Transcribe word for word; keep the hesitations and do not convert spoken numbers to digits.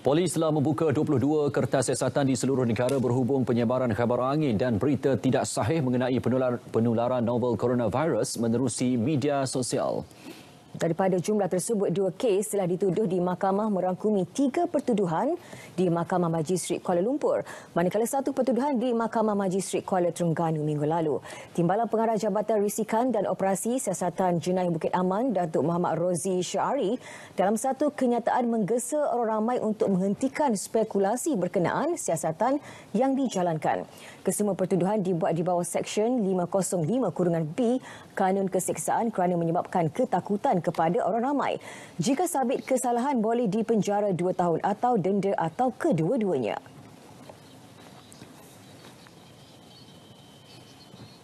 Polis telah membuka dua puluh dua kertas siasatan di seluruh negara berhubung penyebaran khabar angin dan berita tidak sahih mengenai penular, penularan novel coronavirus menerusi media sosial. Daripada jumlah tersebut, dua kes telah dituduh di Mahkamah merangkumi tiga pertuduhan di Mahkamah Majistret Kuala Lumpur, manakala satu pertuduhan di Mahkamah Majistret Kuala Terengganu minggu lalu. Timbalan Pengarah Jabatan Risikan dan Operasi Siasatan Jenayah Bukit Aman, Datuk Muhammad Rozi Syari, dalam satu kenyataan menggesa orang ramai untuk menghentikan spekulasi berkenaan siasatan yang dijalankan. Kesemua pertuduhan dibuat di bawah Seksyen lima kosong lima B Kanun Keseksaan kerana menyebabkan ketakutan kepada orang ramai. Jika sabit kesalahan, boleh dipenjara dua tahun atau denda atau kedua-duanya.